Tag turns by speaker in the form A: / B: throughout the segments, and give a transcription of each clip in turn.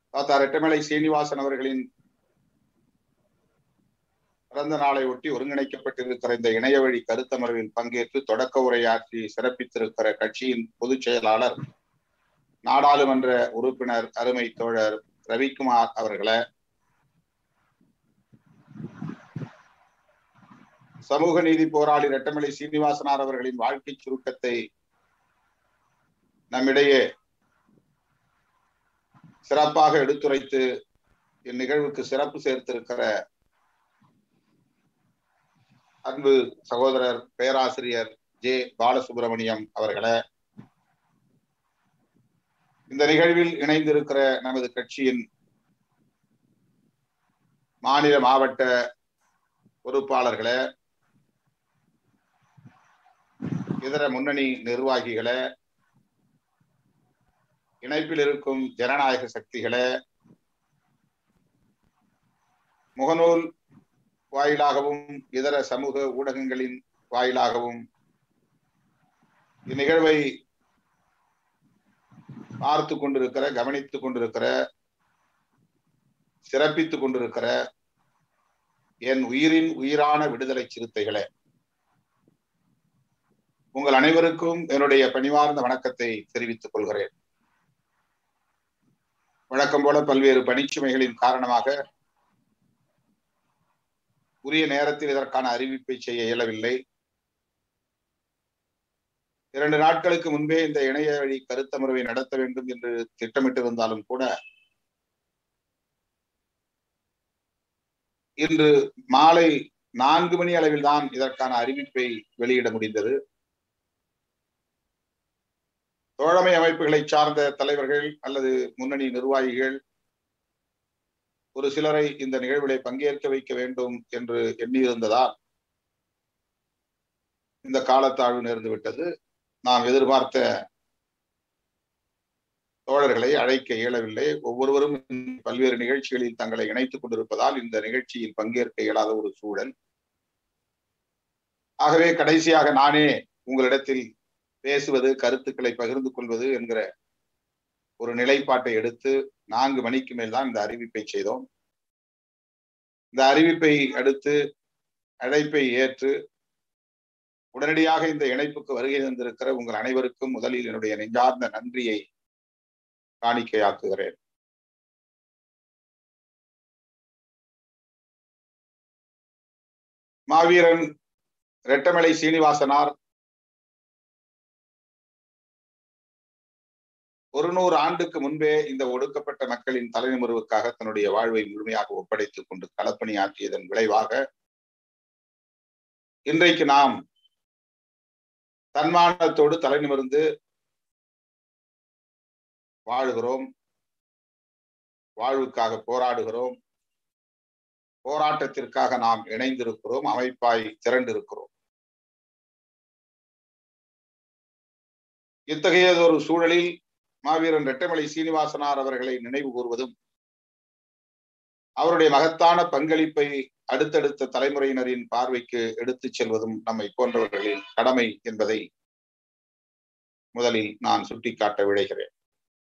A: தாத்தா ரெட்டமலை சீனிவாசன் அவர்களின் பிறந்த நாளை ஒட்டி ஒருங்கிணைக்கப்பட்டிருக்கிற இந்த இணைய வழி கருத்தமர்வில் பங்கேற்று தொடக்க உரையாற்றி சிறப்பித்திருக்கிற கட்சியின் பொதுச் செயலாளர் நாடாளுமன்ற உறுப்பினர் அருமை தோழர் ரவிக்குமார் அவர்களை, சமூக நீதி போராளி ரெட்டமலை சீனிவாசனார் அவர்களின் வாழ்க்கை சுருக்கத்தை நம்மிடையே சிறப்பாக எடுத்துரைத்து இந்நிகழ்வுக்கு சிறப்பு சேர்த்திருக்கிற அன்பு சகோதரர் பேராசிரியர் ஜே பாலசுப்ரமணியம் அவர்களை, இந்த நிகழ்வில் இணைந்திருக்கிற நமது கட்சியின் மாநில மாவட்ட பொறுப்பாளர்களை, இதர முன்னணி நிர்வாகிகளை, இணைப்பில் இருக்கும் ஜனநாயக சக்திகளை, முகநூல் வாயிலாகவும் இதர சமூக ஊடகங்களின் வாயிலாகவும் இந்நிகழ்வை பார்த்து கொண்டிருக்கிற, கவனித்துக் கொண்டிருக்கிற, சிறப்பித்துக் கொண்டிருக்கிற என் உயிரின் உயிரான விடுதலை சிறுத்தைகளே, உங்கள் அனைவருக்கும் என்னுடைய பணிவார்ந்த வணக்கத்தை தெரிவித்துக் கொள்கிறேன். வழக்கம் போல பல்வேறு பணிச்சுமைகளின் காரணமாக உரிய நேரத்தில் இதற்கான அறிவிப்பை செய்ய இயலவில்லை. 2 நாட்களுக்கு முன்பே இந்த இணைய வழி கருத்தமர்வை நடத்த வேண்டும் என்று திட்டமிட்டிருந்தாலும் கூட இன்று மாலை 4 மணி அளவில் தான் இதற்கான அறிவிப்பை வெளியிட முடிந்தது. தோழமை அமைப்புகளை சார்ந்த தலைவர்கள் அல்லது முன்னணி நிர்வாகிகள் ஒரு சிலரை இந்த நிகழ்விலே பங்கேற்க வைக்க வேண்டும் என்று எண்ணியிருந்ததால் இந்த காலத்தாழ்வு நேர்ந்து விட்டது. நாம் எதிர்பார்த்த தோழர்களை அழைக்க இயலவில்லை. ஒவ்வொருவரும் பல்வேறு நிகழ்ச்சிகளில் தங்களை இணைத்துக் கொண்டிருப்பதால் இந்த நிகழ்ச்சியில் பங்கேற்க இயலாத ஒரு சூழல். ஆகவே கடைசியாக நானே உங்களிடத்தில் பேசுவது, கருத்துக்களை பகிர்ந்து கொள்வது என்கிற ஒரு நிலைப்பாட்டை எடுத்து 4 மணிக்கு மேல் தான் இந்த அறிவிப்பை செய்தோம். இந்த அறிவிப்பை அடுத்து அழைப்பை ஏற்று உடனடியாக இந்த இணைப்புக்கு வருகை தந்திருக்கிற உங்கள் அனைவருக்கும் முதலில் என்னுடைய நெஞ்சார்ந்த நன்றியை காணிக்கையாக்குகிறேன். மாவீரன் ரெட்டமலை சீனிவாசனார் 100 ஆண்டுக்கு முன்பே இந்த ஒடுக்கப்பட்ட மக்களின் தலைநிமிர்வுக்காக தன்னுடைய வாழ்வை முழுமையாக ஒப்படைத்துக் கொண்டு களப்பணியாற்றியதன் விளைவாக இன்றைக்கு நாம் தன்மானத்தோடு தலைநிமிர்ந்து வாழுகிறோம், வாழ்வுக்காக போராடுகிறோம், போராட்டத்திற்காக நாம் இணைந்திருக்கிறோம், அமைப்பாய் திரண்டிருக்கிறோம். இத்தகையதொரு சூழலில் மாவீரன் ரெட்டமலை சீனிவாசனார் அவர்களை நினைவு கூறுவதும் அவருடைய மகத்தான பங்களிப்பை அடுத்தடுத்த தலைமுறையினரின் பார்வைக்கு எடுத்துச் செல்வதும் நம்மை போன்றவர்களின் கடமை என்பதை முதலில் நான் சுட்டிக்காட்ட விழைகிறேன்.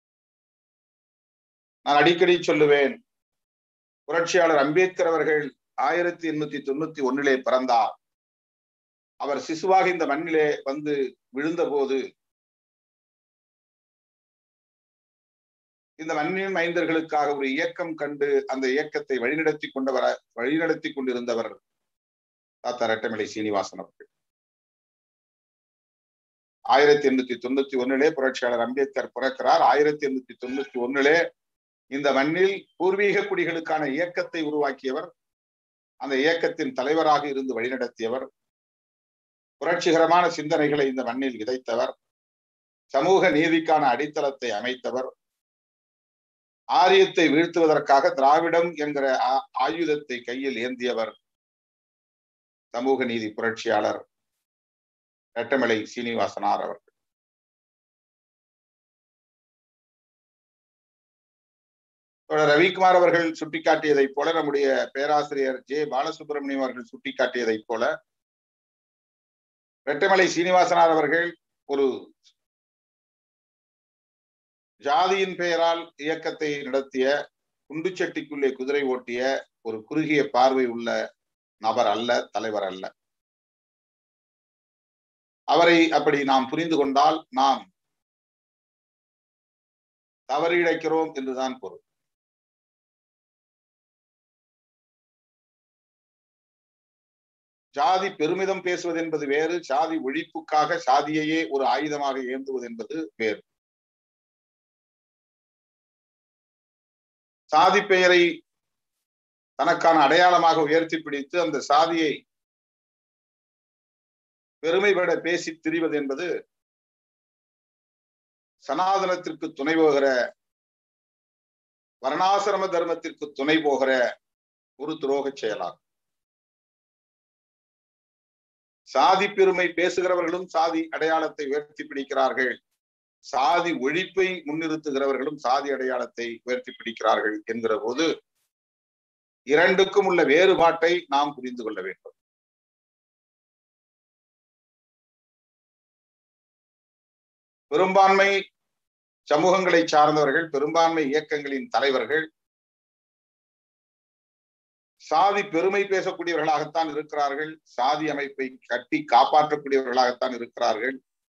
A: நான் அடிக்கடி சொல்லுவேன், புரட்சியாளர் அம்பேத்கர் அவர்கள் 1891 பிறந்தார். அவர் சிசுவாக இந்த மண்ணிலே வந்து விழுந்த போது இந்த மண்ணின் மைந்தர்களுக்காக ஒரு இயக்கம் கண்டு அந்த இயக்கத்தை வழிநடத்தி கொண்டிருந்தவர் தாத்தா ரெட்டமலை சீனிவாசன் அவர்கள். 1891 புரட்சியாளர் அம்பேத்கர் பிறக்கிறார். 1891 இந்த மண்ணில் பூர்வீக குடிகளுக்கான இயக்கத்தை உருவாக்கியவர், அந்த இயக்கத்தின் தலைவராக இருந்து வழிநடத்தியவர், புரட்சிகரமான சிந்தனைகளை இந்த மண்ணில் விதைத்தவர், சமூக நீதிக்கான அடித்தளத்தை அமைத்தவர், ஆரியத்தை வீழ்த்துவதற்காக திராவிடம் என்கிற ஆயுதத்தை கையில் ஏந்தியவர் சமூக நீதி புரட்சியாளர் ரெட்டமலை சீனிவாசனார் அவர்கள். ரவிக்குமார் அவர்கள் சுட்டிக்காட்டியதைப் போல, நம்முடைய பேராசிரியர் ஜே பாலசுப்ரமணியம் அவர்கள் சுட்டிக்காட்டியதைப் போல, ரெட்டமலை சீனிவாசனார் அவர்கள் ஒரு ஜாதியின் பெயரால் இயக்கத்தை நடத்திய, குண்டுச்சட்டிக்குள்ளே குதிரை ஓட்டிய ஒரு குறுகிய பார்வை உள்ள நபர் அல்ல, தலைவர் அல்ல. அவரை அப்படி நாம் புரிந்து கொண்டால் நாம் தவறு இழைக்கிறோம் என்றுதான் பொருள். ஜாதி பெருமிதம் பேசுவது என்பது வேறு, சாதி ஒழிப்புக்காக சாதியையே ஒரு ஆயுதமாக ஏந்துவது என்பது வேறு. சாதி பெயரை தனக்கான அடையாளமாக உயர்த்தி பிடித்து அந்த சாதியை பெருமைபட பேசி திரிவது என்பது சனாதனத்திற்கு துணை போகிற, வர்ணாசிரம தர்மத்திற்கு துணை போகிற ஒரு துரோக செயலாகும். சாதி பெருமை பேசுகிறவர்களும் சாதி அடையாளத்தை உயர்த்தி பிடிக்கிறார்கள், சாதி ஒழிப்பை முன்னிறுத்துகிறவர்களும் சாதி அடையாளத்தை உயர்த்தி பிடிக்கிறார்கள் என்கிற போது இரண்டுக்கும் உள்ள வேறுபாட்டை நாம் புரிந்து கொள்ள வேண்டும். பெரும்பான்மை சமூகங்களை சார்ந்தவர்கள், பெரும்பான்மை இயக்கங்களின் தலைவர்கள் சாதி பெருமை பேசக்கூடியவர்களாகத்தான் இருக்கிறார்கள், சாதி அமைப்பை கட்டி காப்பாற்றக்கூடியவர்களாகத்தான் இருக்கிறார்கள்.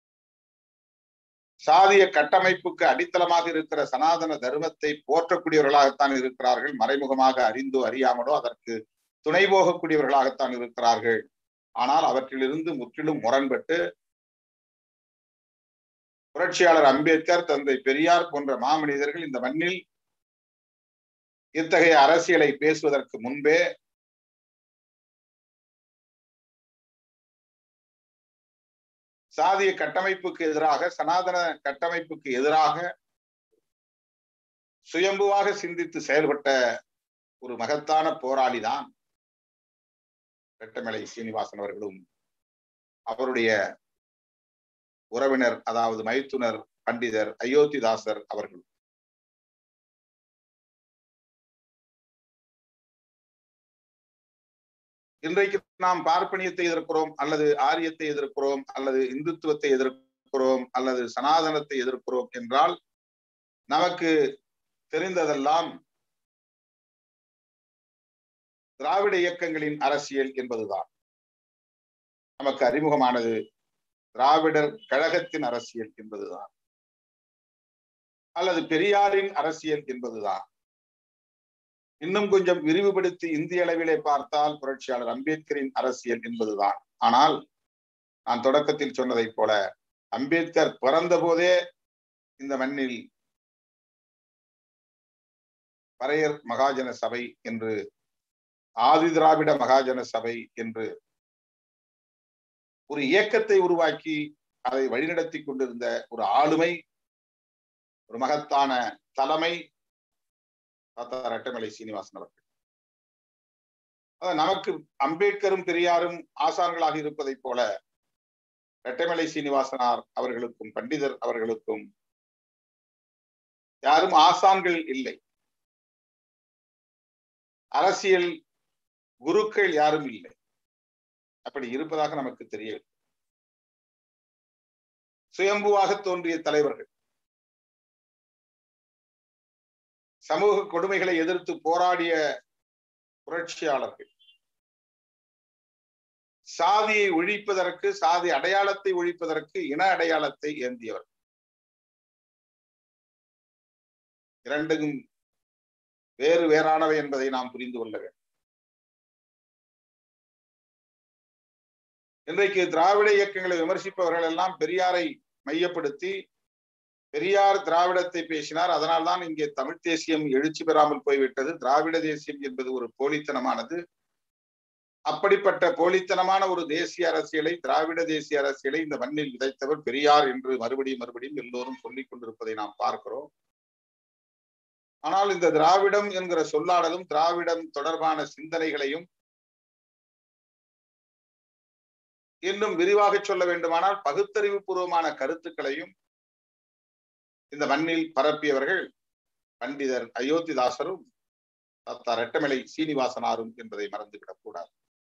A: சாதிய கட்டமைப்புக்கு அடித்தளமாக இருக்கிற சனாதன தர்மத்தை போற்றக்கூடியவர்களாகத்தான் இருக்கிறார்கள், மறைமுகமாக அறிந்தோ அறியாமலோ அதற்கு துணை போகக்கூடியவர்களாகத்தான் இருக்கிறார்கள். ஆனால் அவற்றிலிருந்து முற்றிலும் முரண்பட்டு புரட்சியாளர் அம்பேத்கர், தந்தை பெரியார் போன்ற மாமனிதர்கள் இந்த மண்ணில் இத்தகைய அரசியலை பேசுவதற்கு முன்பே சாதிய கட்டமைப்புக்கு எதிராக, சனாதன கட்டமைப்புக்கு எதிராக சுயம்புவாக சிந்தித்து செயல்பட்ட ஒரு மகத்தான போராளிதான் ரெட்டமலை சீனிவாசன் அவர்களும் அவருடைய உறவினர், அதாவது மைத்துனர் பண்டிதர் அயோத்திதாசர் அவர்கள். இன்றைக்கு நாம் பார்ப்பனியத்தை எதிர்க்கிறோம், அல்லது ஆரியத்தை எதிர்க்கிறோம், அல்லது இந்துத்துவத்தை எதிர்க்கிறோம், அல்லது சனாதனத்தை எதிர்க்கிறோம் என்றால் நமக்கு தெரிந்ததெல்லாம் திராவிட இயக்கங்களின் அரசியல் என்பதுதான். நமக்கு அறிமுகமானது திராவிடர் கழகத்தின் அரசியல் என்பதுதான், அல்லது பெரியாரின் அரசியல் என்பதுதான். இன்னும் கொஞ்சம் விரிவுபடுத்தி இந்திய அளவிலே பார்த்தால் புரட்சியாளர் அம்பேத்கரின் அரசியல் என்பதுதான். ஆனால் நான் தொடக்கத்தில் சொன்னதைப் போல அம்பேத்கர் பிறந்த போதே இந்த மண்ணில் பறையர் மகாஜன சபை என்று, ஆதி திராவிட மகாஜன சபை என்று ஒரு இயக்கத்தை உருவாக்கி அதை வழிநடத்தி கொண்டிருந்த ஒரு ஆளுமை, ஒரு மகத்தான தலைமை ரெட்டமலை சீனிவாசன் அவர்கள். நமக்கு அம்பேத்கரும் பெரியாரும் ஆசான்களாக இருப்பதைப் போல ரெட்டமலை சீனிவாசனார் அவர்களுக்கும் பண்டிதர் அவர்களுக்கும் யாரும் ஆசான்கள் இல்லை, அரசியல் குருக்கள் யாரும் இல்லை. அப்படி இருப்பதாக நமக்கு தெரியவில்லை. சுயம்புவாக தோன்றிய தலைவர்கள், சமூக கொடுமைகளை எதிர்த்து போராடிய புரட்சியாளர்கள், சாதியை ஒழிப்பதற்கு, சாதி அடையாளத்தை ஒழிப்பதற்கு இன அடையாளத்தை ஏந்தியவர். இரண்டும் வேறு வேறானவை என்பதை நாம் புரிந்து கொள்ள வேண்டும். இன்றைக்கு திராவிட இயக்கங்களை விமர்சிப்பவர்கள் எல்லாம் பெரியாரை மையப்படுத்தி, பெரியார் திராவிடத்தை பேசினார், அதனால்தான் இங்கே தமிழ் தேசியம் எழுச்சி பெறாமல் போய்விட்டது, திராவிட தேசியம் என்பது ஒரு போலித்தனமானது, அப்படிப்பட்ட போலித்தனமான ஒரு தேசிய அரசியலை, திராவிட தேசிய அரசியலை இந்த மண்ணில் விதைத்தவர் பெரியார் என்று மறுபடியும் மறுபடியும் எல்லோரும் சொல்லிக் கொண்டிருப்பதை நாம் பார்க்கிறோம். ஆனால் இந்த திராவிடம் என்கிற சொல்லாடலும் திராவிடம் தொடர்பான சிந்தனைகளையும் இன்னும் விரிவாக சொல்ல வேண்டுமானால் பகுத்தறிவு பூர்வமான கருத்துக்களையும் இந்த மண்ணில் பரப்பியவர்கள் பண்டிதர் அயோத்திதாசரும் ரெட்டமலை சீனிவாசனாரும் என்பதை மறந்துவிடக் கூடாது.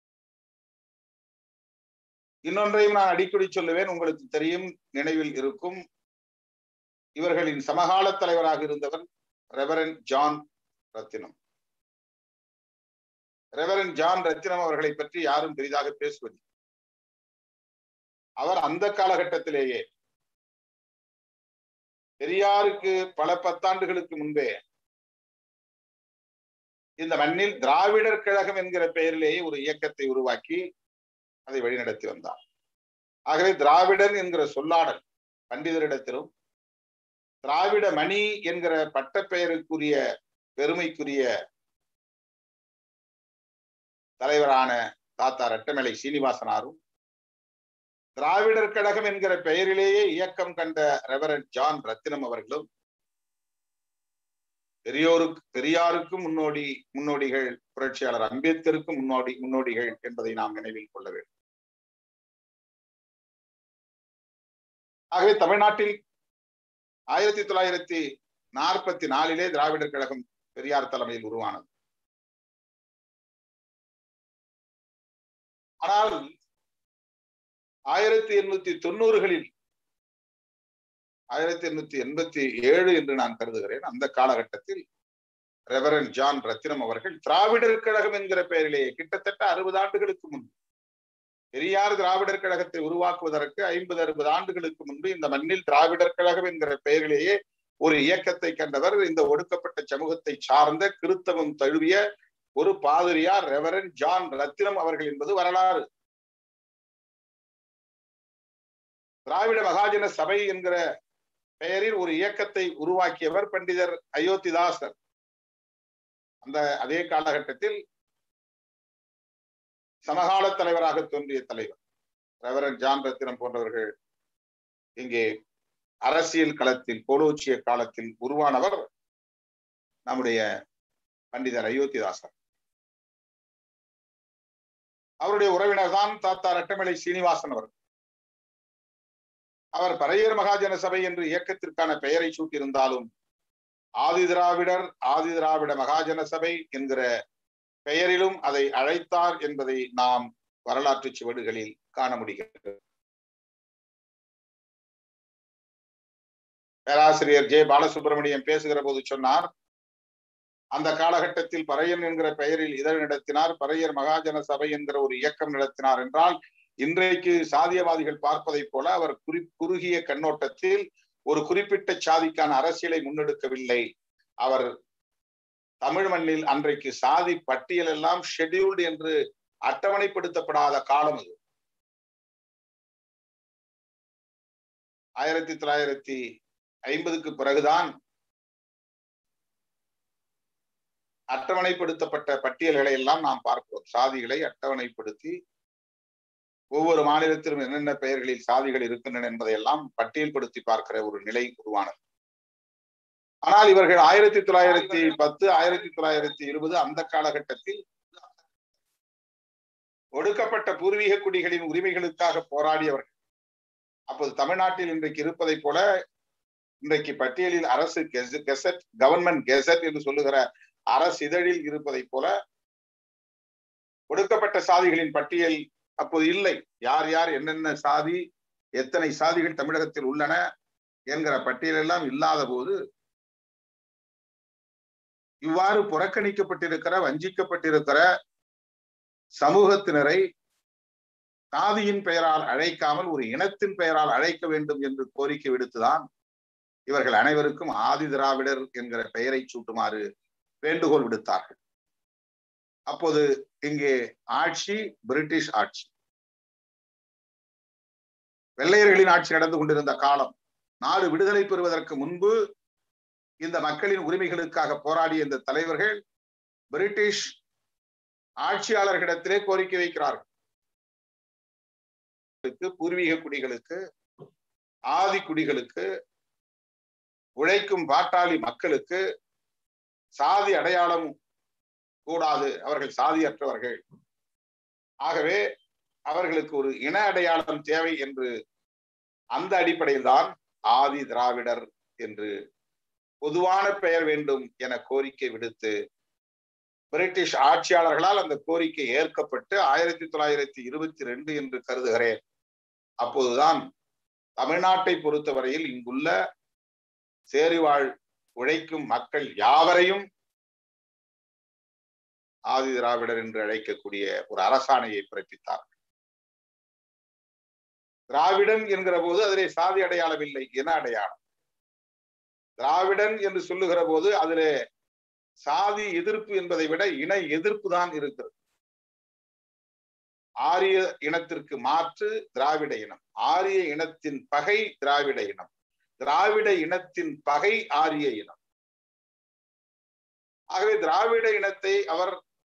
A: இன்னொன்றையும் நான் அடிக்கடி சொல்லுவேன், உங்களுக்கு தெரியும், நினைவில் இருக்கும். இவர்களின் சமகால தலைவராக இருந்தவர் Reverend John Rathinam. Reverend John Rathinam அவர்களை பற்றி யாரும் பெரிதாக பேசுவது. அவர் அந்த காலகட்டத்திலேயே பெரியாருக்கு பல பத்தாண்டுகளுக்கு முன்பே இந்த மண்ணில் திராவிடர் கழகம் என்கிற பெயரிலேயே ஒரு இயக்கத்தை உருவாக்கி அதை வழிநடத்தி வந்தார். ஆகவே திராவிடன் என்கிற சொல்லாடல் பண்டிதரிடத்திலும் திராவிட மணி என்கிற பட்டப்பெயருக்குரிய பெருமைக்குரிய தலைவரான தாத்தா ரெட்டமலை சீனிவாசனாரும் திராவிடர் கழகம் என்கிற பெயரிலேயே இயக்கம் கண்ட ரெவரண்ட் ஜான் ரத்தினம் அவர்களும் பெரியாருக்கும் முன்னோடிகள், புரட்சியாளர் அம்பேத்கருக்கும் முன்னோடிகள் என்பதை நாம் நினைவில் கொள்ள வேண்டும். ஆகவே தமிழ்நாட்டில் 1944 திராவிடர் கழகம் பெரியார் தலைமையில் உருவானது. ஆனால் 1890களில் 1887 என்று நான் கருதுகிறேன், அந்த காலகட்டத்தில் ரெவரண்ட் ஜான் ரத்தினம் அவர்கள் திராவிடர் கழகம் என்கிற பெயரிலேயே கிட்டத்தட்ட 60 ஆண்டுகளுக்கு முன்பு, பெரியார் திராவிடர் கழகத்தை உருவாக்குவதற்கு 50-60 ஆண்டுகளுக்கு முன்பு இந்த மண்ணில் திராவிடர் கழகம் என்கிற பெயரிலேயே ஒரு இயக்கத்தை கண்டவர். இந்த ஒடுக்கப்பட்ட சமூகத்தை சார்ந்த கிறித்தவம் தழுவிய ஒரு பாதிரியார் ரெவரண்ட் ஜான் ரத்தினம் அவர்கள் என்பது வரலாறு. திராவிட மகாஜன சபை என்கிற பெயரில் ஒரு இயக்கத்தை உருவாக்கியவர் பண்டிதர் அயோத்திதாசர். அதே காலகட்டத்தில் சமகால தலைவராக தோன்றிய தலைவர் ரெவரண்ட் ஜான் ரத்தினம் போன்றவர்கள் இங்கே அரசியல் களத்தில் கோலோச்சிய காலத்தில் உருவானவர் நம்முடைய பண்டிதர் அயோத்திதாசர். அவருடைய உறவினர் தான் தாத்தா ரெட்டமலை சீனிவாசன் அவர்கள். அவர் பறையர் மகாஜன சபை என்று இயக்கத்திற்கான பெயரை சூட்டியிருந்தாலும் ஆதி திராவிட மகாஜன சபை என்கிற பெயரிலும் அதை அழைத்தார் என்பதை நாம் வரலாற்று சுவடுகளில் காண முடிகிறது. பேராசிரியர் ஜே பாலசுப்ரமணியம் பேசுகிற போது சொன்னார், அந்த காலகட்டத்தில் பறையன் என்கிற பெயரில் இதழ் நடத்தினார், பறையர் மகாஜன சபை என்கிற ஒரு இயக்கம் நடத்தினார் என்றால் இன்றைக்கு சாதியவாதிகள் பார்ப்பதை போல அவர் குறுகிய கண்ணோட்டத்தில் ஒரு குறிப்பிட்ட சாதிக்கான அரசியலை முன்னெடுக்கவில்லை. அவர் தமிழ் மண்ணில் அன்றைக்கு சாதி பட்டியல் எல்லாம் ஷெட்யூல்டு என்று அட்டவணைப்படுத்தப்படாத காலம் அது. 1950க்கு பிறகுதான் அட்டவணைப்படுத்தப்பட்ட பட்டியல்களை எல்லாம் நாம் பார்க்கிறோம். சாதிகளை அட்டவணைப்படுத்தி ஒவ்வொரு மாநிலத்திலும் என்னென்ன பெயர்களில் சாதிகள் இருக்கின்றன என்பதையெல்லாம் பட்டியல்படுத்தி பார்க்கிற ஒரு நிலை உருவானது. ஆனால் இவர்கள் 1910, 1920 அந்த காலகட்டத்தில் ஒடுக்கப்பட்ட பூர்வீக குடிகளின் உரிமைகளுக்காக போராடியவர்கள். அப்போது தமிழ்நாட்டில் இன்றைக்கு இருப்பதை போல இன்றைக்கு பட்டியலில் அரசு கெசட், கவர்மெண்ட் கெசட் என்று சொல்லுகிற அரசு இதழில் இருப்பதை போல ஒடுக்கப்பட்ட சாதிகளின் பட்டியல் அப்போது இல்லை. யார் யார் என்னென்ன சாதி, எத்தனை சாதிகள் தமிழகத்தில் உள்ளன என்கிற பட்டியல் எல்லாம் இல்லாத போது இவ்வாறு புறக்கணிக்கப்பட்டிருக்கிற, வஞ்சிக்கப்பட்டிருக்கிற சமூகத்தினரை சாதியின் பெயரால் அழைக்காமல் ஒரு இனத்தின் பெயரால் அழைக்க வேண்டும் என்று கோரிக்கை விடுத்துதான் இவர்கள் அனைவருக்கும் ஆதி திராவிடர் என்கிற பெயரை சூட்டுமாறு வேண்டுகோள் விடுத்தார்கள். அப்போது இங்கே ஆட்சி பிரிட்டிஷ் ஆட்சி, வெள்ளையர்களின் ஆட்சி நடந்து கொண்டிருந்த காலம். நாடு விடுதலை பெறுவதற்கு முன்பு இந்த மக்களின் உரிமைகளுக்காக போராடிய இந்த தலைவர்கள் பிரிட்டிஷ் ஆட்சியாளர்களிடத்திலே கோரிக்கை வைக்கிறார்கள். பூர்வீக குடிகளுக்கு, ஆதி குடிகளுக்கு, உழைக்கும் பாட்டாளி மக்களுக்கு சாதி அடையாளம் கூடாது, அவர்கள் சாதியற்றவர்கள், ஆகவே அவர்களுக்கு ஒரு இன அடையாளம் தேவை என்று அந்த அடிப்படையில் தான் ஆதி திராவிடர் என்று பொதுவான பெயர் வேண்டும் என கோரிக்கை விடுத்து பிரிட்டிஷ் ஆட்சியாளர்களால் அந்த கோரிக்கை ஏற்கப்பட்டு 1922 என்று கருதுகிறேன். அப்போதுதான் தமிழ்நாட்டை பொறுத்தவரையில் இங்குள்ள சேரிவாழ் உழைக்கும் மக்கள் யாவரையும் ஆதி திராவிடர் என்று அழைக்கக்கூடிய ஒரு அரசாணையை பிறப்பித்தார். திராவிடன் என்கிற போது அதிலே சாதி அடையாளம் இல்லை, இன அடையாளம். திராவிடன் என்று சொல்லுகிற போது அதிலே சாதி எதிர்ப்பு என்பதை விட இன எதிர்ப்பு தான் இருக்கிறது. ஆரிய இனத்திற்கு மாற்று திராவிட இனம், ஆரிய இனத்தின் பகை திராவிட இனம், திராவிட இனத்தின் பகை ஆரிய இனம். ஆகவே திராவிட இனத்தை அவர்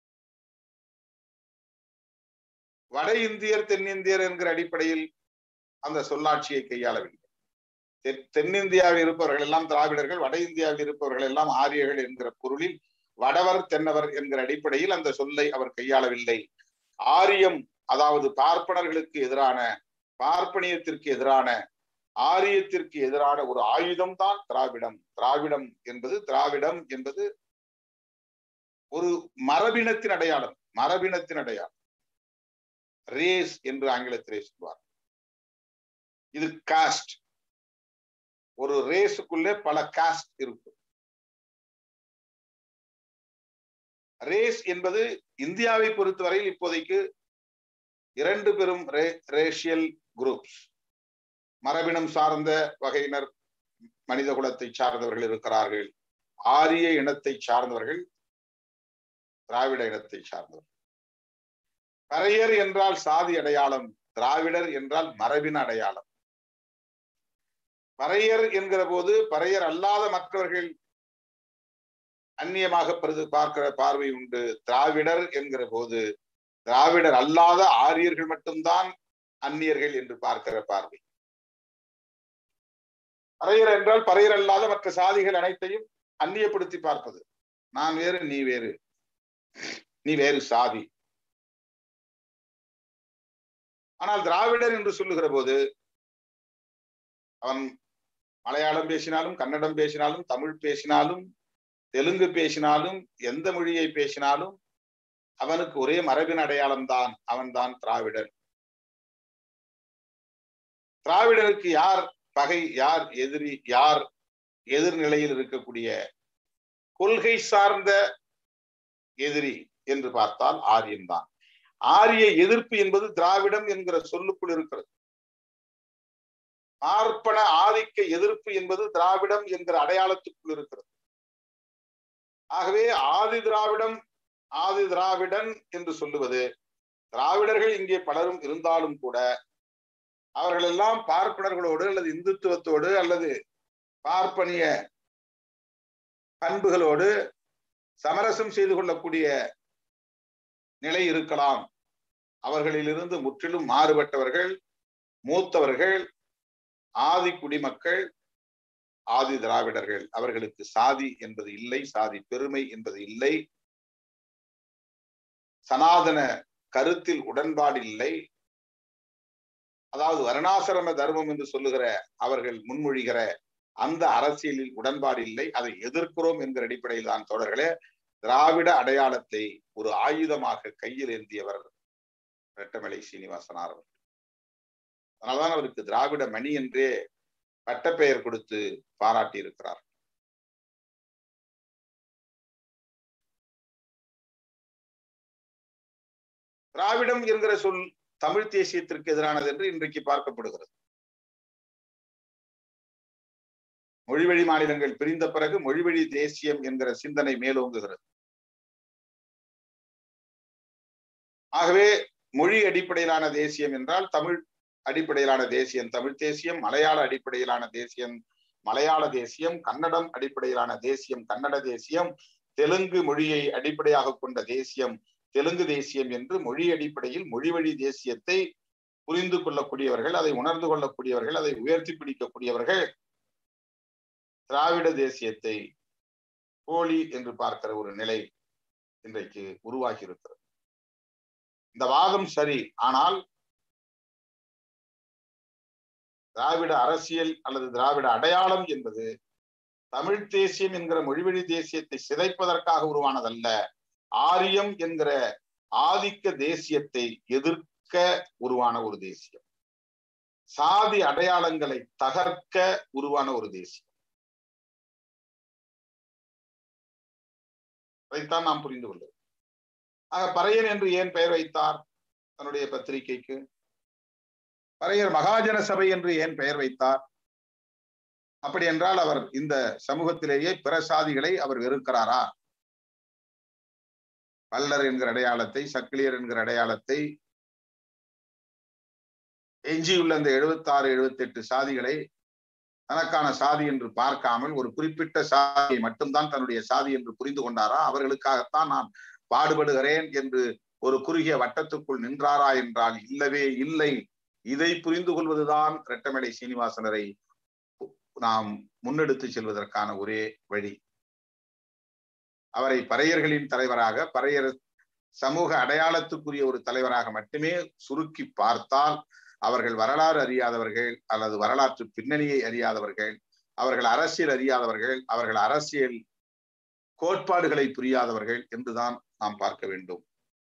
A: வட இந்தியர் தென்னிந்தியர் என்கிற அடிப்படையில் அந்த சொல்லாட்சியை கையாளவில்லை. தென்னிந்தியாவில் இருப்பவர்கள் எல்லாம் திராவிடர்கள், வட இந்தியாவில் இருப்பவர்கள் எல்லாம் ஆரியர்கள் என்கிற பொருளில் வடவர் தென்னவர் என்கிற அடிப்படையில் அந்த சொல்லை அவர் கையாளவில்லை. ஆரியம், அதாவது பார்ப்பனர்களுக்கு எதிரான, பார்ப்பனியத்திற்கு எதிரான, ஆரியத்திற்கு எதிரான ஒரு ஆயுதம் தான் திராவிடம். திராவிடம் என்பது ஒரு மரபினத்தின் அடையாளம், மரபினத்தின் அடையாளம். ரேஸ் என்று ஆங்கிலத்திலே சொல்வார். இது காஸ்ட். ஒரு ரேஸுக்குள்ளே பல காஸ்ட் இருக்கும். ரேஸ் என்பது இந்தியாவை பொறுத்தவரையில் இப்போதைக்கு 2 பெரும் ரேஷியல் குரூப்ஸ், மரபினம் சார்ந்த வகையினர், மனித குலத்தை சார்ந்தவர்கள் இருக்கிறார்கள். ஆரிய இனத்தை சார்ந்தவர்கள், திராவிட இனத்தை சார்ந்தவர்கள். பறையர் என்றால் சாதி அடையாளம், திராவிடர் என்றால் மரபின அடையாளம். பறையர் என்கிற போது பறையர் அல்லாத மற்றவர்கள் அந்நியமாக பார்க்கிற பார்வை உண்டு. திராவிடர் என்கிற போது திராவிடர் அல்லாத ஆரியர்கள் மட்டும்தான் அந்நியர்கள் என்று பார்க்கிற பார்வை. பறையர் என்றால் பறையர் அல்லாத மற்ற சாதிகள் அனைத்தையும் அந்நியப்படுத்தி பார்ப்பது. நான் வேறு, நீ வேறு, நீ வேறு சாதி. ஆனால் திராவிடர் என்று சொல்லுகிற போது அவன் மலையாளம் பேசினாலும், கன்னடம் பேசினாலும், தமிழ் பேசினாலும், தெலுங்கு பேசினாலும், எந்த மொழியை பேசினாலும் அவனுக்கு ஒரே மரபின் அடையாளம் தான், அவன்தான் திராவிடன். திராவிடனுக்கு யார் பகை, யார் எதிரி, யார் எதிர்நிலையில் இருக்கக்கூடிய கொள்கை சார்ந்த எதிரி என்று பார்த்தால் ஆரியம் தான். ஆரிய எதிர்ப்பு என்பது திராவிடம் என்கிற சொல்லுக்குள் இருக்கிறது. பார்ப்பன ஆதிக்க எதிர்ப்பு என்பது திராவிடம் என்கிற அடையாளத்துக்குள் இருக்கிறது. ஆகவே ஆதி திராவிடன் என்று சொல்லுவது, திராவிடர்கள் இங்கே பலரும் இருந்தாலும் கூட அவர்கள் எல்லாம் பார்ப்பனர்களோடு அல்லது இந்துத்துவத்தோடு அல்லது பார்ப்பனிய பண்புகளோடு சமரசம் செய்து கொள்ளக்கூடிய நிலை இருக்கலாம். அவர்களிலிருந்து முற்றிலும் மாறுபட்டவர்கள், மூத்தவர்கள், ஆதி குடிமக்கள், ஆதி திராவிடர்கள். அவர்களுக்கு சாதி என்பது இல்லை, சாதி பெருமை என்பது இல்லை, சனாதன கருத்தில் உடன்பாடு இல்லை. அதாவது வர்ணாசிரம தர்மம் என்று சொல்லுகிற அவர்கள் முன்மொழிகிற அந்த அரசியலில் உடன்பாடு இல்லை. அதை எதிர்க்கிறோம் என்கிற அடிப்படையில் தான் தோழர்களே திராவிட அடையாளத்தை ஒரு ஆயுதமாக கையில் ஏந்தியவர் ரெட்டமலை சீனிவாசனார் அவர்கள். அதனால்தான் அவருக்கு திராவிட மணி என்றே பட்டப்பெயர் கொடுத்து பாராட்டி இருக்கிறார். திராவிடம் என்கிற சொல் தமிழ் தேசியத்திற்கு எதிரானது என்று இன்றைக்கு பார்க்கப்படுகிறது. மொழிவழி மாநிலங்கள் பிரிந்த பிறகு மொழிவழி தேசியம் என்கிற சிந்தனை மேலோங்குகிறது. ஆகவே மொழி அடிப்படையிலான தேசியம் என்றால் தமிழ் அடிப்படையிலான தேசியம் தமிழ் தேசியம், மலையாள அடிப்படையிலான தேசியம் மலையாள தேசியம், கன்னடம் அடிப்படையிலான தேசியம் கன்னட தேசியம், தெலுங்கு மொழியை அடிப்படையாக கொண்ட தேசியம் தெலுங்கு தேசியம் என்று மொழி அடிப்படையில் மொழிவழி தேசியத்தை புரிந்து கொள்ளக்கூடியவர்கள், அதை உணர்ந்து கொள்ளக்கூடியவர்கள், அதை உயர்த்தி பிடிக்கக்கூடியவர்கள் திராவிட தேசியத்தை போலி என்று பார்க்கிற ஒரு நிலை இன்றைக்கு உருவாகி இருக்கிறது. இந்த வாதம் சரி. ஆனால் திராவிட அரசியல் அல்லது திராவிட அடையாளம் என்பது தமிழ் தேசியம் என்கிற மொழிவழி தேசியத்தை சிதைப்பதற்காக உருவானதல்ல. ஆரியம் என்கிற ஆதிக்க தேசியத்தை எதிர்க்க உருவான ஒரு தேசியம், சாதி அடையாளங்களை தகர்க்க உருவான ஒரு தேசியம். அதைத்தான் நாம் புரிந்து கொள்கிறோம். பறையன் என்று ஏன் பெயர் வைத்தார் தன்னுடைய பத்திரிகைக்கு? பறையர் மகாஜன சபை என்று ஏன் பெயர் வைத்தார்? அப்படி என்றால் அவர் இந்த சமூகத்திலேயே பிற சாதிகளை அவர் வெறுக்கிறாரா? பல்லர் என்கிற அடையாளத்தை, சக்கிலியர் என்கிற அடையாளத்தை, எஞ்சியுள்ள இந்த 76, 78 சாதிகளை தனக்கான சாதி என்று பார்க்காமல் ஒரு குறிப்பிட்ட சாதியை மட்டும்தான் தன்னுடைய சாதி என்று புரிந்து கொண்டாரா? அவர்களுக்காகத்தான் நான் பாடுபடுகிறேன் என்று ஒரு குறுகிய வட்டத்துக்குள் நின்றாரா என்றால் இல்லவே இல்லை. இதை புரிந்து கொள்வதுதான் ரெட்டமலை சீனிவாசனரை நாம் முன்னெடுத்து செல்வதற்கான ஒரே வழி. அவரை பறையர்களின் தலைவராக, பறையர் சமூக அடையாளத்துக்குரிய ஒரு தலைவராக மட்டுமே சுருக்கி பார்த்தால் அவர்கள் வரலாறு அறியாதவர்கள், அல்லது வரலாற்று பின்னணியை அறியாதவர்கள், அவர்கள் அரசியல் அறியாதவர்கள், அவர்கள் அரசியல் கோட்பாடுகளை புரியாதவர்கள் என்றுதான் நாம் பார்க்க வேண்டும்.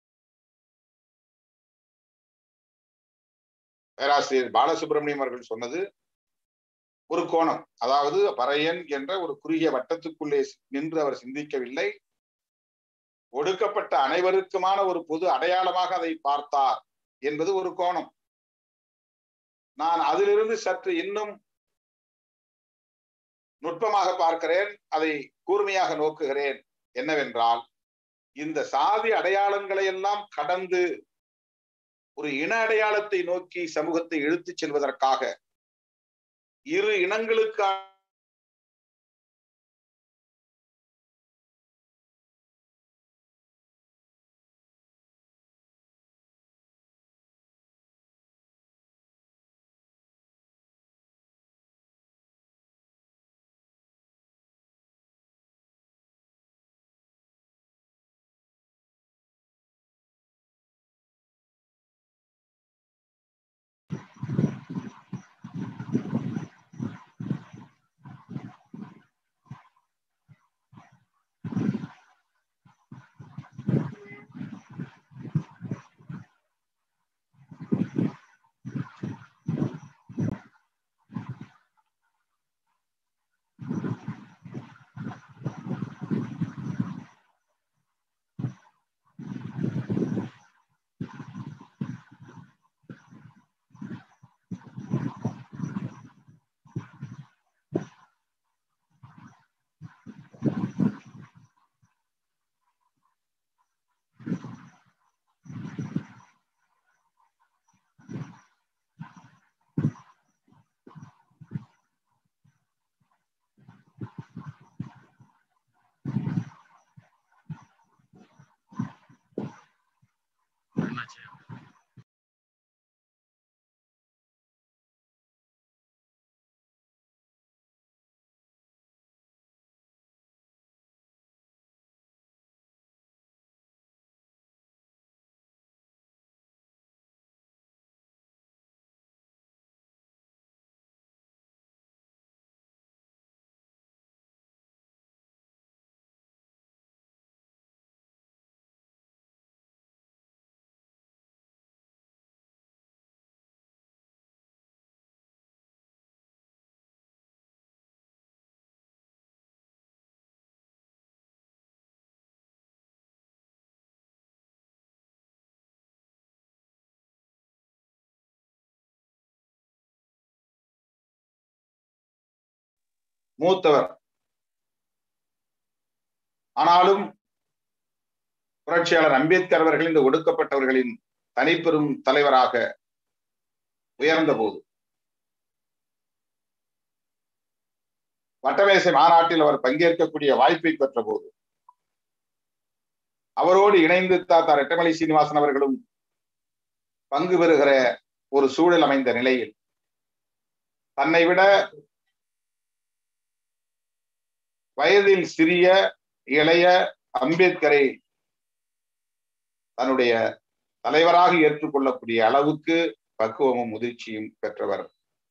A: பேராசிரியர் பாலசுப்ரமணியம் அவர்கள் சொன்னது ஒரு கோணம். அதாவது பறையன் என்ற ஒரு குறுகிய வட்டத்துக்குள்ளே நின்று அவர் சிந்திக்கவில்லை, ஒடுக்கப்பட்ட அனைவருக்குமான ஒரு பொது அடையாளமாக அதை பார்த்தார் என்பது ஒரு கோணம். நான் அதிலிருந்து சற்று இன்னும் நுட்பமாக பார்க்கிறேன், அதை கூர்மையாக நோக்குகிறேன். என்னவென்றால், இந்த சாதி அடையாளங்களை எல்லாம் கடந்து ஒரு இன அடையாளத்தை நோக்கி சமூகத்தை இழுத்துச் செல்வதற்காக இரு இனங்களுக்கு மூத்தவர், ஆனாலும் புரட்சியாளர் அம்பேத்கர் அவர்கள் இந்த ஒடுக்கப்பட்டவர்களின் தனிப்பெரும் தலைவராக உயர்ந்த போது, வட்டமேசை மாநாட்டில் அவர் பங்கேற்கக்கூடிய வாய்ப்பை பெற்ற போது, அவரோடு இணைந்து தாத்தா ரெட்டமலை சீனிவாசன் அவர்களும் பங்கு பெறுகிற ஒரு சூழல் அமைந்த நிலையில் தன்னை விட வயதில் சிறிய இளைய அம்பேத்கரை தன்னுடைய தலைவராக ஏற்றுக்கொள்ளக்கூடிய அளவுக்கு பக்குவமும் முதிர்ச்சியும் பெற்றவர்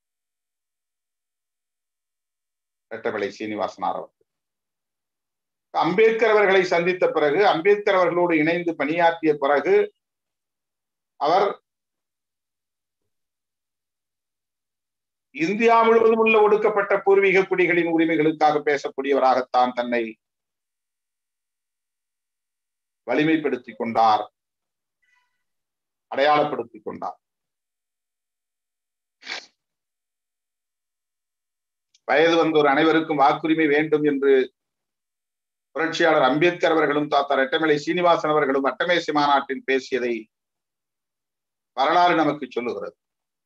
A: ரெட்டமலை சீனிவாசனார் அவர்கள். அம்பேத்கர் அவர்களை சந்தித்த பிறகு, அம்பேத்கர் அவர்களோடு இணைந்து பணியாற்றிய பிறகு, அவர் இந்தியா முழுவதும் உள்ள ஒடுக்கப்பட்ட பூர்வீக குடிகளின் உரிமைகளுக்காக பேசக்கூடியவராகத்தான் தன்னை வலிமைப்படுத்திக் கொண்டார், அடையாளப்படுத்திக் கொண்டார். வயது வந்தோர் அனைவருக்கும் வாக்குரிமை வேண்டும் என்று புரட்சியாளர் அம்பேத்கர் அவர்களும் தாத்தா ரெட்டமலை சீனிவாசன் அவர்களும் வட்டமேசை மாநாட்டில் பேசியதை வரலாறு நமக்கு சொல்லுகிறது.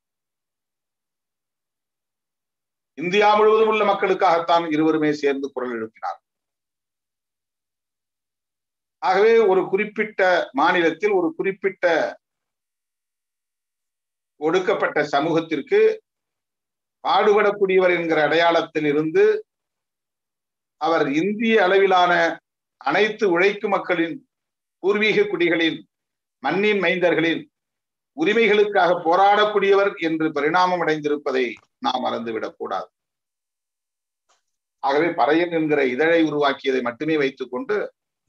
A: இந்தியா முழுவதும் உள்ள மக்களுக்காகத்தான் இருவருமே சேர்ந்து குரல் எழுப்பினார். ஆகவே ஒரு குறிப்பிட்ட மாநிலத்தில் ஒரு குறிப்பிட்ட ஒடுக்கப்பட்ட சமூகத்திற்கு பாடுபடக்கூடியவர் என்கிற அடையாளத்தில் இருந்து அவர் இந்திய அளவிலான அனைத்து உழைக்கும் மக்களின், பூர்வீக குடிகளின், மண்ணின் மைந்தர்களின் உரிமைகளுக்காக போராடக்கூடியவர் என்று பரிணாமம் அடைந்திருப்பதை நாம் மறந்துவிடக் கூடாது. ஆகவே பறையன் என்கிற இதழை உருவாக்கியதை மட்டுமே வைத்துக் கொண்டு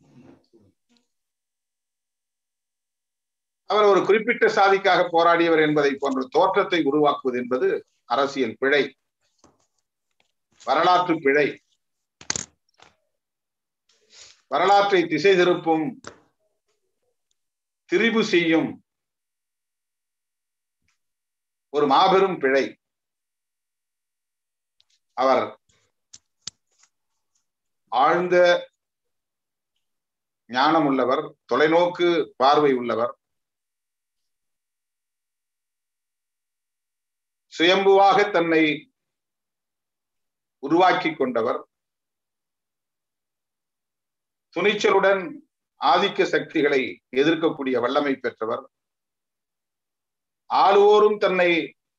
A: அவர் ஒரு குறிப்பிட்ட சாதிக்காக போராடியவர் என்பதை போன்ற தோற்றத்தை உருவாக்குவது என்பது அரசியல் பிழை, வரலாற்று பிழை. வரலாற்றை திசை திருப்பும், திரிபு செய்யும் ஒரு மாபெரும் பிழை. அவர் ஆழ்ந்த ஞானம் உள்ளவர், தொலைநோக்கு பார்வை உள்ளவர், சுயம்புவாக தன்னை உருவாக்கி கொண்டவர், துணிச்சலுடன் ஆதிக்க சக்திகளை எதிர்க்கக்கூடிய வல்லமை பெற்றவர், ஆளுவோரும் தன்னை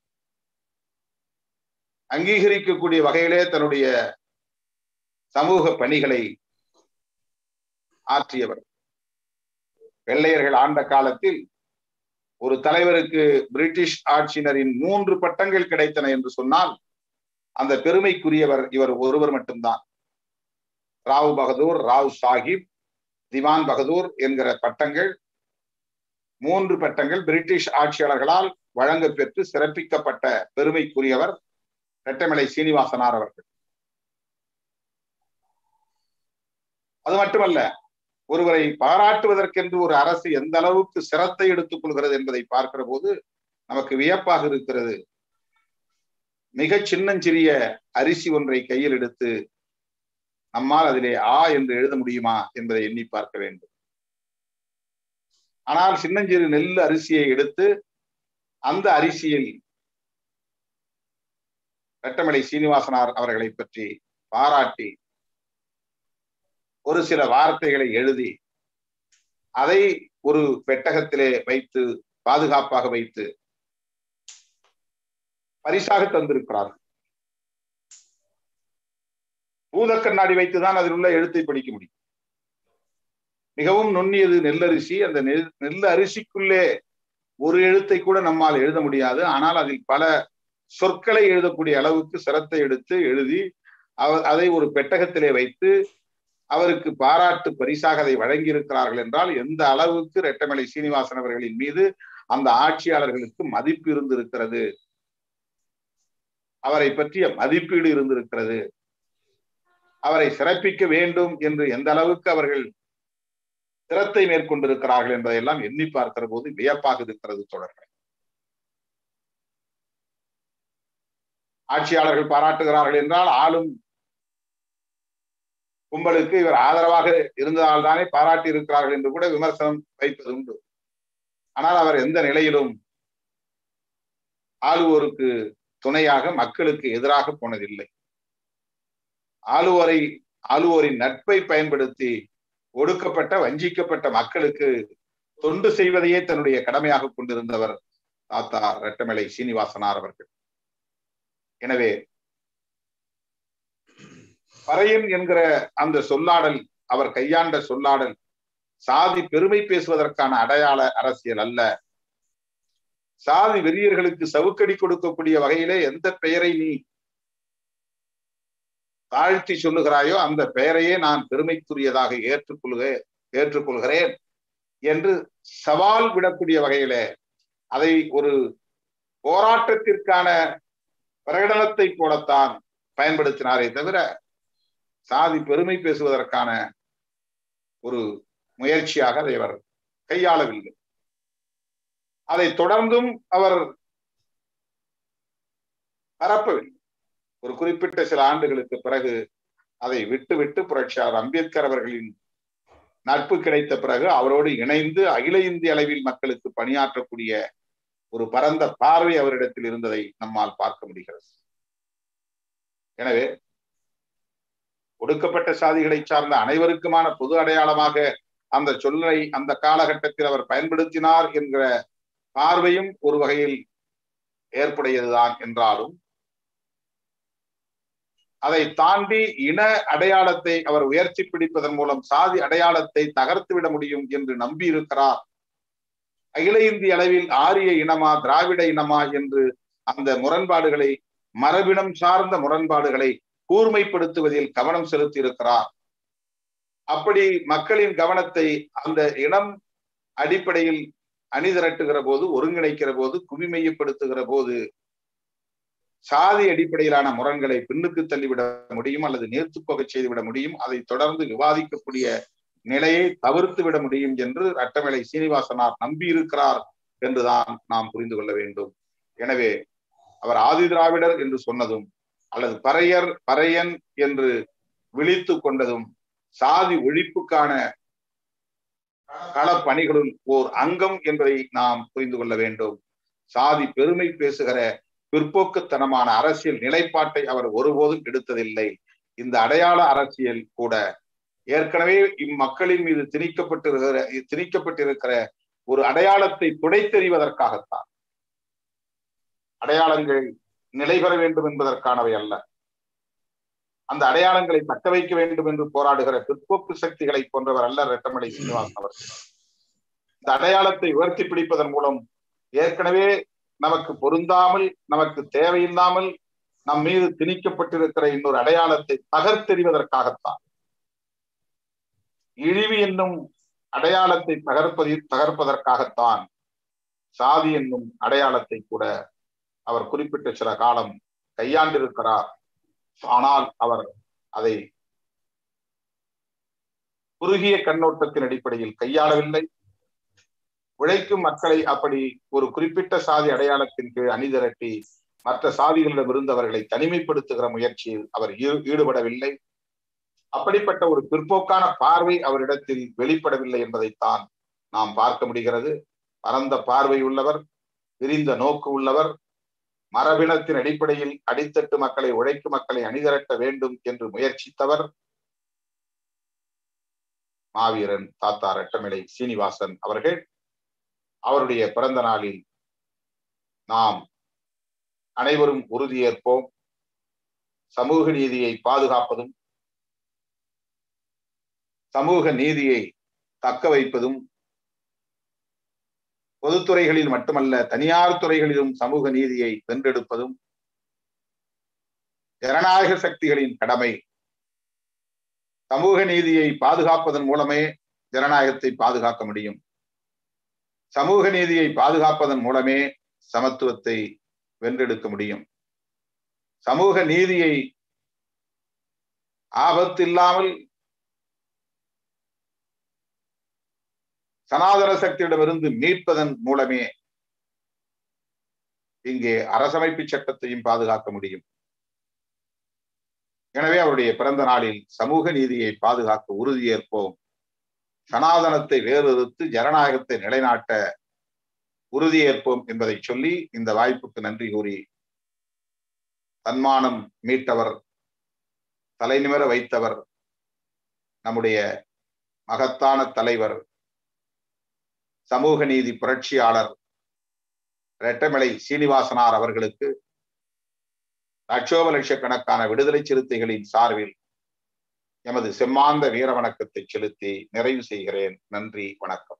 A: அங்கீகரிக்கக்கூடிய வகையிலே தன்னுடைய சமூக பணிகளை ஆற்றியவர். வெள்ளையர்கள் ஆண்ட காலத்தில் ஒரு தலைவருக்கு பிரிட்டிஷ் ஆட்சியினரின் 3 பட்டங்கள் கிடைத்தன என்று சொன்னால் அந்த பெருமைக்குரியவர் இவர் ஒருவர் மட்டும்தான். ராவ் பகதூர், ராவ் சாஹிப், திவான் பகதூர் என்கிற பட்டங்கள், 3 பட்டங்கள் பிரிட்டிஷ் ஆட்சியாளர்களால் வழங்க பெற்று சிறப்பிக்கப்பட்ட பெருமைக்குரியவர் ரெட்டமலை சீனிவாசனார் அவர்கள். அது மட்டுமல்ல, ஒருவரை பாராட்டுவதற்கென்று ஒரு அரசு எந்த அளவுக்கு சிரத்தை எடுத்துக் கொள்கிறது என்பதை பார்க்கிற போது நமக்கு வியப்பாக இருக்கிறது. மிக சின்னஞ்சிறிய அரிசி ஒன்றை கையில் எடுத்து நம்மால் அதிலே என்று எழுத முடியுமா என்பதை எண்ணி பார்க்க வேண்டும். ஆனால் சின்னஞ்சிறு நெல் அரிசியை எடுத்து அந்த அரிசியில் ரெட்டமலை சீனிவாசனார் அவர்களை பற்றி பாராட்டி ஒரு சில வார்த்தைகளை எழுதி அதை ஒரு பெட்டகத்திலே வைத்து பாதுகாப்பாக வைத்து பரிசாக தந்திருக்கிறார்கள். பூத கண்ணாடி வைத்துதான் அதில் உள்ள எழுத்தை படிக்க முடியும். மிகவும் நுண்ணியது நெல்லரிசி. அந்த நெல் அரிசிக்குள்ளே ஒரு எழுத்தை கூட நம்மால் எழுத முடியாது. ஆனால் அதில் பல சொற்களை எழுதக்கூடிய அளவுக்கு சிரத்தை எடுத்து எழுதி அதை ஒரு பெட்டகத்திலே வைத்து அவருக்கு பாராட்டு பரிசாக அதை வழங்கியிருக்கிறார்கள் என்றால் எந்த அளவுக்கு ரெட்டமலை சீனிவாசன் அவர்களின் மீது அந்த ஆட்சியாளர்களுக்கு மதிப்பு இருந்திருக்கிறது, அவரை பற்றிய மதிப்பீடு இருந்திருக்கிறது, அவரை சிறப்பிக்க வேண்டும் என்று எந்த அளவுக்கு அவர்கள் சிரத்தை மேற்கொண்டிருக்கிறார்கள் என்பதையெல்லாம் எண்ணி பார்க்கிற போது வியப்பாக இருக்கிறது தோழர்களே. ஆட்சியாளர்கள் பாராட்டுகிறார்கள் என்றால் ஆளும் கும்பலுக்கு இவர் ஆதரவாக இருந்ததால் தானே பாராட்டி இருக்கிறார்கள் என்று கூட விமர்சனம் வைப்பது உண்டு. ஆனால் அவர் எந்த நிலையிலும் ஆளுவோருக்கு துணையாக, மக்களுக்கு எதிராக போனதில்லை. ஆளுவோரின் நட்பை பயன்படுத்தி ஒடுக்கப்பட்ட, வஞ்சிக்கப்பட்ட மக்களுக்கு தொண்டு செய்வதையே தன்னுடைய கடமையாக கொண்டிருந்தவர் தாத்தா ரெட்டமலை சீனிவாசனார் அவர்கள். எனவே பறையன் என்கிற அந்த சொல்லாடல், அவர் கையாண்ட சொல்லாடல் சாதி பெருமை பேசுவதற்கான அடையாள அரசியல் அல்ல. சாதி வெறியர்களுக்கு சவுக்கடி கொடுக்கக்கூடிய வகையிலே எந்த பெயரை நீ தாழ்த்தி சொல்லுகிறாயோ அந்த பெயரையே நான் பெருமைக்குரியதாக ஏற்றுக்கொள்கிறேன் என்று சவால் விடக்கூடிய வகையிலே அதை ஒரு போராட்டத்திற்கான பிரகடனத்தை போலத்தான் பயன்படுத்தினாரே தவிர சாதி பெருமை பேசுவதற்கான ஒரு முயற்சியாக அதை அவர் கையாளவில்லை. அதை தொடர்ந்தும் அவர் பரப்பவில்லை. ஒரு குறிப்பிட்ட சில ஆண்டுகளுக்கு பிறகு அதை விட்டு புரட்சியாளர் அம்பேத்கர் அவர்களின் நட்பு கிடைத்த பிறகு அவரோடு இணைந்து அகில இந்திய அளவில் மக்களுக்கு பணியாற்றக்கூடிய ஒரு பரந்த பார்வை அவரிடத்தில் இருந்ததை நம்மால் பார்க்க முடிகிறது. எனவே ஒடுக்கப்பட்ட சாதிகளை சார்ந்த அனைவருக்குமான பொது அடையாளமாக அந்த சொல்லை அந்த காலகட்டத்தில் அவர் பயன்படுத்தினார் என்கிற பார்வையும் ஒரு வகையில் ஏற்புடையதுதான் என்றாலும் அதை தாண்டி இன அடையாளத்தை அவர் உயர்த்தி பிடிப்பதன் மூலம் சாதி அடையாளத்தை தகர்த்து விட முடியும் என்று நம்பி இருக்கிறார். அகில இந்திய அளவில் ஆரிய இனமா திராவிட இனமா என்று அந்த முரண்பாடுகளை, மரபினம் சார்ந்த முரண்பாடுகளை கூர்மைப்படுத்துவதில் கவனம் செலுத்தி இருக்கிறார். அப்படி மக்களின் கவனத்தை அந்த இனம் அடிப்படையில் அணிதிரட்டுகிற போது, ஒருங்கிணைக்கிற போது, குவிமையப்படுத்துகிற போது சாதி அடிப்படையிலான முரண்களை பின்னுக்கு தள்ளிவிட முடியும் அல்லது நேர்த்துப்போக செய்துவிட முடியும். அதை தொடர்ந்து விவாதிக்கக்கூடிய நிலையை தவிர்த்து விட முடியும் என்று ரட்டமலை சீனிவாசனார் நம்பியிருக்கிறார் என்றுதான் நாம் புரிந்து கொள்ள வேண்டும். எனவே அவர் ஆதி திராவிடர் என்று சொன்னதும் அல்லது பறையன் என்று விழித்து கொண்டதும் சாதி ஒழிப்புக்கான களப்பணிகளுள் ஓர் அங்கம் என்பதை நாம் புரிந்து கொள்ள வேண்டும். சாதி பெருமை பேசுகிற பிற்போக்குத்தனமான அரசியல் நிலைப்பாட்டை அவர் ஒருபோதும் எடுத்ததில்லை. இந்த அடையாள அரசியல் கூட ஏற்கனவே இம்மக்களின் மீது திணிக்கப்பட்டிருக்கிற ஒரு அடையாளத்தை துடைத்தெறிவதற்காகத்தான். அடையாளங்கள் நிலை பெற வேண்டும் என்பதற்கானவை அல்ல. அந்த அடையாளங்களை தக்க வைக்க வேண்டும் என்று போராடுகிற பிற்போக்கு சக்திகளை போன்றவர் அல்ல ரட்டமலை சீனிவாசன் அவர்கள். இந்த அடையாளத்தை உயர்த்தி பிடிப்பதன் மூலம் ஏற்கனவே நமக்கு பொருந்தாமல், நமக்கு தேவையில்லாமல் நம் மீது திணிக்கப்பட்டிருக்கிற இன்னொரு அடையாளத்தை தகர்த்தெறிவதற்காகத்தான். இழிவு என்னும் அடையாளத்தை தகர்ப்பதற்காகத்தான் சாதி என்னும் அடையாளத்தை கூட அவர் குறிப்பிட்ட சில காலம் கையாண்டிருக்கிறார். ஆனால் அவர் அதை குறுகிய கண்ணோட்டத்தின் அடிப்படையில் கையாளவில்லை. உழைக்கும் மக்களை அப்படி ஒரு குறிப்பிட்ட சாதி அடையாளத்தின் கீழ் அணிதிரட்டி மற்ற சாதிகளிடமிருந்து அவர்களை தனிமைப்படுத்துகிற முயற்சியில் அவர் ஈடுபடவில்லை. அப்படிப்பட்ட ஒரு பிற்போக்கான பார்வை அவரிடத்தில் வெளிப்படவில்லை என்பதைத்தான் நாம் பார்க்க முடிகிறது. பரந்த பார்வை உள்ளவர், விரிந்த நோக்கு உள்ளவர், மரபினத்தின் அடிப்படையில் அடித்தட்டு மக்களை, உழைக்கும் மக்களை அணிதிரட்ட வேண்டும் என்று முயற்சித்தவர் மாவீரன் தாத்தா ரட்டமலை சீனிவாசன் அவர்கள். அவருடைய பிறந்த நாளில் நாம் அனைவரும் உறுதியேற்போம். சமூக நீதியை பாதுகாப்பதும் சமூக நீதியை தக்க வைப்பதும் பொதுத்துறைகளில் மட்டுமல்ல தனியார் துறைகளிலும் சமூக நீதியை வென்றெடுப்பதும் ஜனநாயக சக்திகளின் கடமை. சமூக நீதியை பாதுகாப்பதன் மூலமே ஜனநாயகத்தை பாதுகாக்க முடியும். சமூக நீதியை பாதுகாப்பதன் மூலமே சமத்துவத்தை வென்றெடுக்க முடியும். சமூக நீதியை ஆபத்தில்லாமல் சனாதன சக்தியிடமிருந்து மீட்பதன் மூலமே இங்கே அரசமைப்பு சட்டத்தையும் பாதுகாக்க முடியும். எனவே அவருடைய பிறந்த நாளில் சமூக நீதியை பாதுகாக்க உறுதியேற்போம். சனாதனத்தை வேறறுத்து ஜனநாயகத்தை நிலைநாட்ட உறுதியேற்போம் என்பதை சொல்லி இந்த வாய்ப்புக்கு நன்றி கூறி, தன்மானம் மீட்டவர், தலைநிமிர வைத்தவர், நம்முடைய மகத்தான தலைவர், சமூக நீதி புரட்சியாளர் ரெட்டமலை சீனிவாசனார் அவர்களுக்கு லட்சோப லட்சக்கணக்கான விடுதலை சிறுத்தைகளின் சார்பில் எமது செம்மாந்த வீர வணக்கத்தை செலுத்தி நிறைவு செய்கிறேன். நன்றி, வணக்கம்.